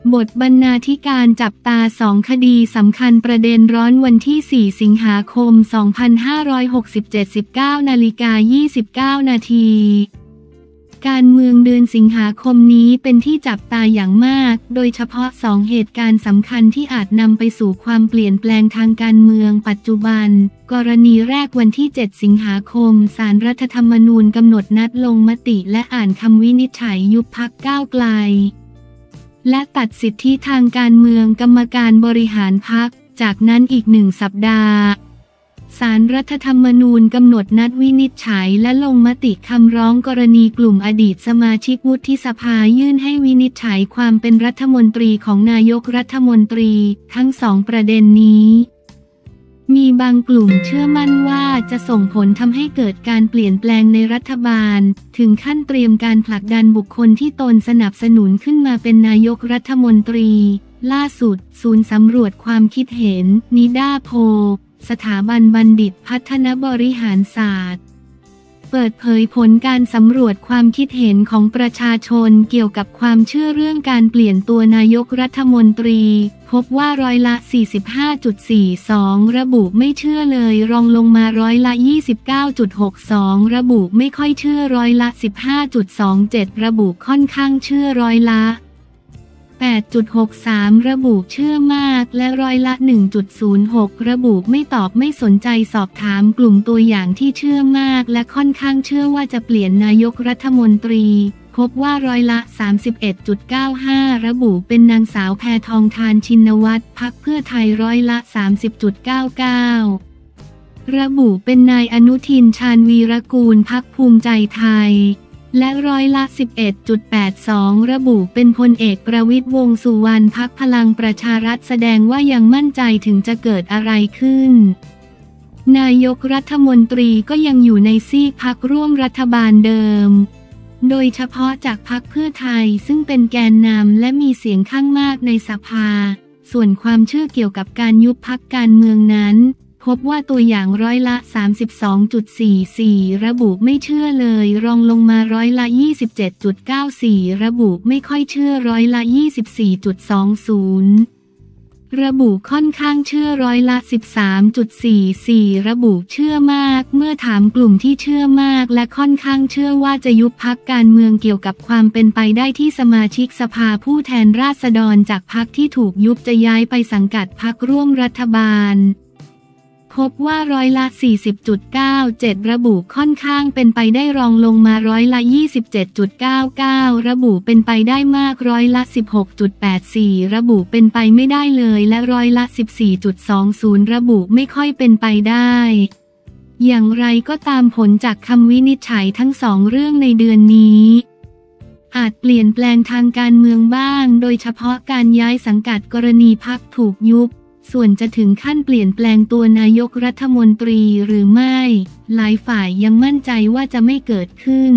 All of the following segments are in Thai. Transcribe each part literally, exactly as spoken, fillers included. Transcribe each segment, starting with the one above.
บทบรรณาธิการจับตาสองคดีสำคัญประเด็นร้อนวันที่สี่สิงหาคมสองพันห้าร้อยหกสิบเจ็ด สิบเก้านาฬิกายี่สิบเก้านาทีการเมืองเดือนสิงหาคมนี้เป็นที่จับตาอย่างมากโดยเฉพาะสองเหตุการณ์สำคัญที่อาจนำไปสู่ความเปลี่ยนแปลงทางการเมืองปัจจุบันกรณีแรกวันที่เจ็ดสิงหาคมศาลรัฐธรรมนูญกำหนดนัดลงมติและอ่านคำวินิจฉัยยุบพรรคก้าวไกลและตัดสิทธิทางการเมืองกรรมการบริหารพรรคจากนั้นอีกหนึ่งสัปดาห์ศาลรัฐธรรมนูญกำหนดนัดวินิจฉัยและลงมติคำร้องกรณีกลุ่มอดีตสมาชิกวุฒิสภายื่นให้วินิจฉัยความเป็นรัฐมนตรีของนายกรัฐมนตรีทั้งสองประเด็นนี้มีบางกลุ่มเชื่อมั่นว่าจะส่งผลทำให้เกิดการเปลี่ยนแปลงในรัฐบาลถึงขั้นเตรียมการผลักดันบุคคลที่ตนสนับสนุนขึ้นมาเป็นนายกรัฐมนตรีล่าสุดศูนย์สำรวจความคิดเห็นนิดาโพสถาบันบัณฑิตพัฒนบริหารศาสตร์เปิดเผยผลการสำรวจความคิดเห็นของประชาชนเกี่ยวกับความเชื่อเรื่องการเปลี่ยนตัวนายกรัฐมนตรีพบว่าร้อยละ สี่สิบห้าจุดสี่สอง ระบุไม่เชื่อเลยรองลงมาร้อยละ ยี่สิบเก้าจุดหกสอง ระบุไม่ค่อยเชื่อร้อยละ สิบห้าจุดสองเจ็ด ระบุค่อนข้างเชื่อร้อยละแปดจุดหกสาม ระบุเชื่อมากและร้อยละ หนึ่งจุดศูนย์หก ระบุไม่ตอบไม่สนใจสอบถามกลุ่มตัวอย่างที่เชื่อมากและค่อนข้างเชื่อว่าจะเปลี่ยนนายกรัฐมนตรีพบว่าร้อยละ สามสิบเอ็ดจุดเก้าห้า ระบุเป็นนางสาวแพทองธารชินวัตรพรรคเพื่อไทยร้อยละ สามสิบจุดเก้าเก้า ระบุเป็นนายอนุทินชาญวีรกูลพรรคภูมิใจไทยและร้อยละ สิบเอ็ดจุดแปดสอง ระบุเป็นพลเอกประวิตรวงษ์สุวรรณพรรคพลังประชารัฐแสดงว่ายังมั่นใจถึงจะเกิดอะไรขึ้นนายกรัฐมนตรีก็ยังอยู่ในซีกพรรคร่วมรัฐบาลเดิมโดยเฉพาะจากพรรคเพื่อไทยซึ่งเป็นแกนนำและมีเสียงข้างมากในสภาส่วนความเชื่อเกี่ยวกับการยุบพรรคการเมืองนั้นพบว่าตัวอย่างร้อยละ สามสิบสองจุดสี่สี่ ระบุไม่เชื่อเลยรองลงมาร้อยละ ยี่สิบเจ็ดจุดเก้าสี่ ระบุไม่ค่อยเชื่อร้อยละ ยี่สิบสี่จุดสองศูนย์ ระบุค่อนข้างเชื่อร้อยละ สิบสามจุดสี่สี่ ระบุเชื่อมากเมื่อถามกลุ่มที่เชื่อมากและค่อนข้างเชื่อว่าจะยุบพรรคการเมืองเกี่ยวกับความเป็นไปได้ที่สมาชิกสภาผู้แทนราษฎรจากพรรคที่ถูกยุบจะย้ายไปสังกัดพรรคร่วมรัฐบาลพบว่าร้อยละ สี่สิบจุดเก้าเจ็ด ระบุค่อนข้างเป็นไปได้รองลงมาร้อยละ ยี่สิบเจ็ดจุดเก้าเก้า ระบุเป็นไปได้มากร้อยละ สิบหกจุดแปดสี่ ระบุเป็นไปไม่ได้เลยและร้อยละ สิบสี่จุดสองศูนย์ ระบุไม่ค่อยเป็นไปได้อย่างไรก็ตามผลจากคำวินิจฉัยทั้งสองเรื่องในเดือนนี้อาจเปลี่ยนแปลงทางการเมืองบ้างโดยเฉพาะการย้ายสังกัดกรณีพรรคถูกยุบส่วนจะถึงขั้นเปลี่ยนแปลงตัวนายกรัฐมนตรีหรือไม่หลายฝ่ายยังมั่นใจว่าจะไม่เกิดขึ้น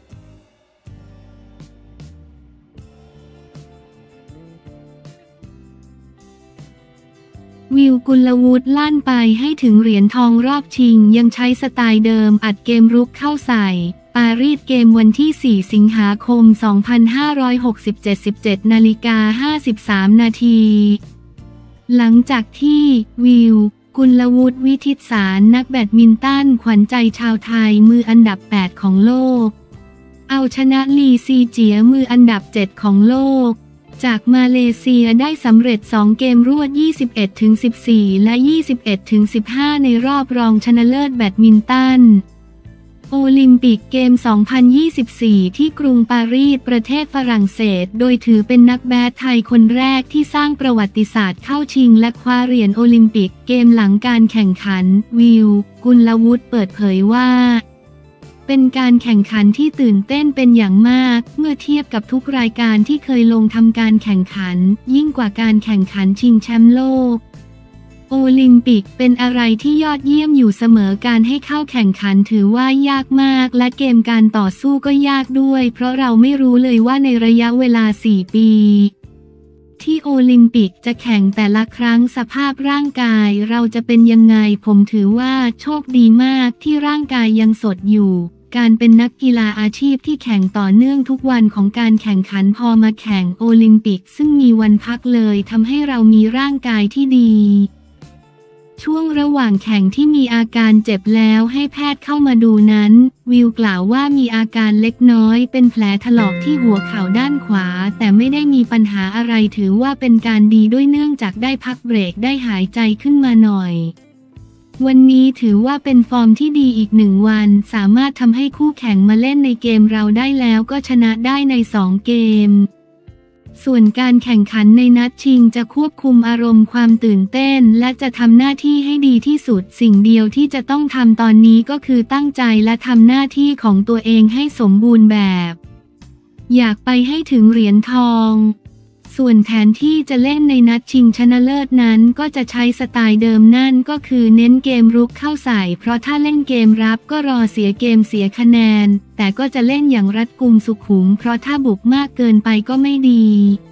วิวกุลวุฒิลั่นไปให้ถึงเหรียญทองรอบชิงยังใช้สไตล์เดิมอัดเกมรุกเข้าใส่ปารีสเกมวันที่สี่สิงหาคมสองพันห้าร้อยหกสิบเจ็ด สิบเจ็ดนาฬิกาห้าสิบสามนาทีหลังจากที่วิวกุลวุฒิวิทิตสารนักแบดมินตันขวัญใจชาวไทยมืออันดับแปดของโลกเอาชนะลีซีเจียมืออันดับเจ็ดของโลกจากมาเลเซียได้สำเร็จสองเกมรวด ยี่สิบเอ็ดถึงสิบสี่ และ ยี่สิบเอ็ดถึงสิบห้า ในรอบรองชนะเลิศแบดมินตันโอลิมปิกเกม สองพันยี่สิบสี่ ที่กรุงปารีสประเทศฝรั่งเศสโดยถือเป็นนักแบดไทยคนแรกที่สร้างประวัติศาสตร์เข้าชิงและคว้าเหรียญโอลิมปิกเกมหลังการแข่งขันวิวกุลวุฒิเปิดเผยว่าเป็นการแข่งขันที่ตื่นเต้นเป็นอย่างมากเมื่อเทียบกับทุกรายการที่เคยลงทำการแข่งขันยิ่งกว่าการแข่งขันชิงแชมป์โลกโอลิมปิกเป็นอะไรที่ยอดเยี่ยมอยู่เสมอการให้เข้าแข่งขันถือว่ายากมากและเกมการต่อสู้ก็ยากด้วยเพราะเราไม่รู้เลยว่าในระยะเวลาสี่ปีที่โอลิมปิกจะแข่งแต่ละครั้งสภาพร่างกายเราจะเป็นยังไงผมถือว่าโชคดีมากที่ร่างกายยังสดอยู่การเป็นนักกีฬาอาชีพที่แข่งต่อเนื่องทุกวันของการแข่งขันพอมาแข่งโอลิมปิกซึ่งมีวันพักเลยทำให้เรามีร่างกายที่ดีช่วงระหว่างแข่งที่มีอาการเจ็บแล้วให้แพทย์เข้ามาดูนั้นวิวกล่าวว่ามีอาการเล็กน้อยเป็นแผลถลอกที่หัวเข่าด้านขวาแต่ไม่ได้มีปัญหาอะไรถือว่าเป็นการดีด้วยเนื่องจากได้พักเบรกได้หายใจขึ้นมาหน่อยวันนี้ถือว่าเป็นฟอร์มที่ดีอีกหนึ่งวันสามารถทำให้คู่แข่งมาเล่นในเกมเราได้แล้วก็ชนะได้ในสองเกมส่วนการแข่งขันในนัดชิงจะควบคุมอารมณ์ความตื่นเต้นและจะทำหน้าที่ให้ดีที่สุดสิ่งเดียวที่จะต้องทำตอนนี้ก็คือตั้งใจและทำหน้าที่ของตัวเองให้สมบูรณ์แบบอยากไปให้ถึงเหรียญทองส่วนแผนที่จะเล่นในนัดชิงชนะเลิศนั้นก็จะใช้สไตล์เดิมนั่นก็คือเน้นเกมรุกเข้าใส่เพราะถ้าเล่นเกมรับก็รอเสียเกมเสียคะแนนแต่ก็จะเล่นอย่างรัดกุมสุขุมเพราะถ้าบุกมากเกินไปก็ไม่ดี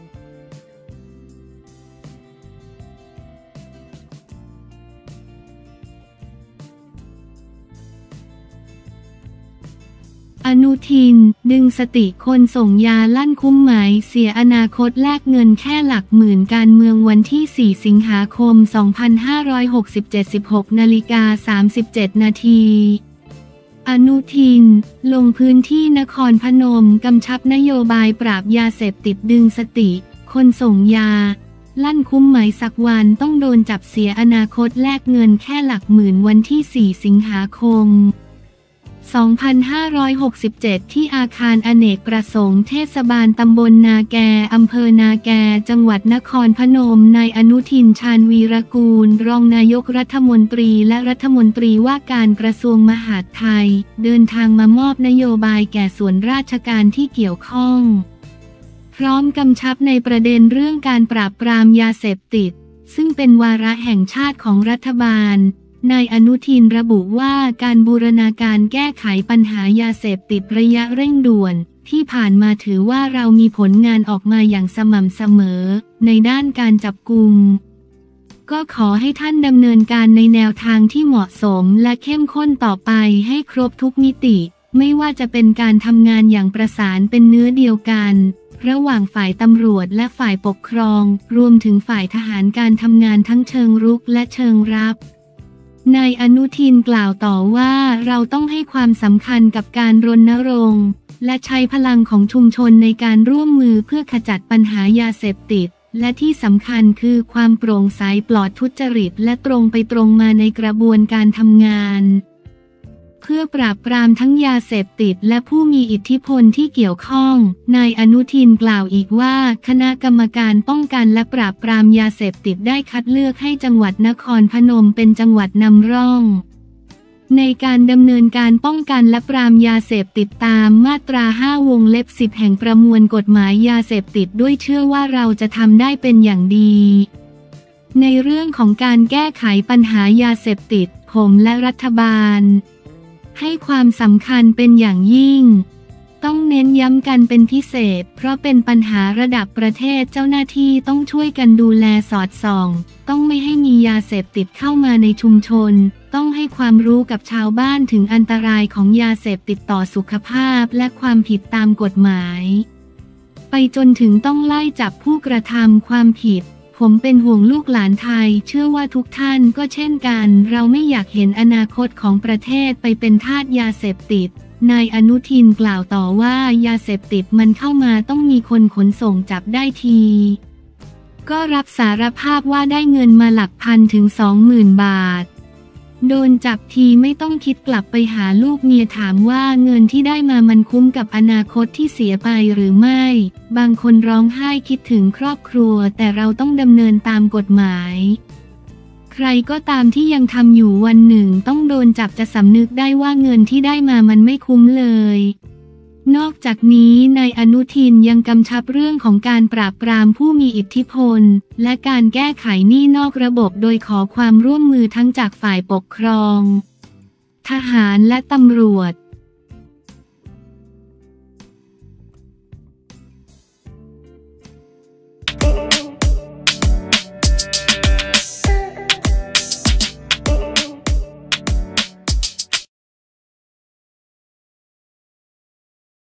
อนุทินดึงสติคนส่งยาลั่นคุ้มไหมเสียอนาคตแลกเงินแค่หลักหมื่นการเมืองวันที่สี่สิงหาคมสองพันห้าร้อยหกสิบเจ็ด สิบหกนาฬิกาสามสิบเจ็ดนาทีอนุทินลงพื้นที่นครพนมกำชับนโยบายปราบยาเสพติดดึงสติคนส่งยาลั่นคุ้มไหมสักวันต้องโดนจับเสียอนาคตแลกเงินแค่หลักหมื่นวันที่สี่สิงหาคมสองพันห้าร้อยหกสิบเจ็ดที่อาคารอเนกประสงค์เทศบาลตำบลนาแกอำเภอนาแกจังหวัดนครพนมนายอนุทินชาญวีรกูลรองนายกรัฐมนตรีและรัฐมนตรีว่าการกระทรวงมหาดไทยเดินทางมามอบนโยบายแก่ส่วนราชการที่เกี่ยวข้องพร้อมกำชับในประเด็นเรื่องการปราบปรามยาเสพติดซึ่งเป็นวาระแห่งชาติของรัฐบาลนายอนุทินระบุว่าการบูรณาการแก้ไขปัญหายาเสพติดระยะเร่งด่วนที่ผ่านมาถือว่าเรามีผลงานออกมาอย่างสม่ำเสมอในด้านการจับกุมก็ขอให้ท่านดำเนินการในแนวทางที่เหมาะสมและเข้มข้นต่อไปให้ครบทุกมิติไม่ว่าจะเป็นการทำงานอย่างประสานเป็นเนื้อเดียวกันระหว่างฝ่ายตำรวจและฝ่ายปกครองรวมถึงฝ่ายทหารการทำงานทั้งเชิงรุกและเชิงรับนายอนุทินกล่าวต่อว่าเราต้องให้ความสำคัญกับการรณรงค์และใช้พลังของชุมชนในการร่วมมือเพื่อขจัดปัญหายาเสพติดและที่สำคัญคือความโปร่งใสปลอดทุจริตและตรงไปตรงมาในกระบวนการทำงานเพื่อปราบปรามทั้งยาเสพติดและผู้มีอิทธิพลที่เกี่ยวข้องนายอนุทินกล่าวอีกว่าคณะกรรมการป้องกันและปราบปรามยาเสพติดได้คัดเลือกให้จังหวัดนครพนมเป็นจังหวัดนำร่องในการดำเนินการป้องกันและปรามยาเสพติดตามมาตราห้าวงเล็บสิบแห่งประมวลกฎหมายยาเสพติดด้วยเชื่อว่าเราจะทำได้เป็นอย่างดีในเรื่องของการแก้ไขปัญหายาเสพติดผมและรัฐบาลให้ความสำคัญเป็นอย่างยิ่งต้องเน้นย้ำกันเป็นพิเศษเพราะเป็นปัญหาระดับประเทศเจ้าหน้าที่ต้องช่วยกันดูแลสอดส่องต้องไม่ให้มียาเสพติดเข้ามาในชุมชนต้องให้ความรู้กับชาวบ้านถึงอันตรายของยาเสพติดต่อสุขภาพและความผิดตามกฎหมายไปจนถึงต้องไล่จับผู้กระทำความผิดผมเป็นห่วงลูกหลานไทยเชื่อว่าทุกท่านก็เช่นกันเราไม่อยากเห็นอนาคตของประเทศไปเป็นทาสยาเสพติดนายอนุทินกล่าวต่อว่ายาเสพติดมันเข้ามาต้องมีคนขนส่งจับได้ทีก็รับสารภาพว่าได้เงินมาหลักพันถึงสองหมื่นบาทโดนจับทีไม่ต้องคิดกลับไปหาลูกเมียถามว่าเงินที่ได้มามันคุ้มกับอนาคตที่เสียไปหรือไม่บางคนร้องไห้คิดถึงครอบครัวแต่เราต้องดำเนินตามกฎหมายใครก็ตามที่ยังทำอยู่วันหนึ่งต้องโดนจับจะสำนึกได้ว่าเงินที่ได้มามันไม่คุ้มเลยนอกจากนี้นายอนุทินยังกำชับเรื่องของการปราบปรามผู้มีอิทธิพลและการแก้ไขหนี้นอกระบบโดยขอความร่วมมือทั้งจากฝ่ายปกครองทหารและตำรวจ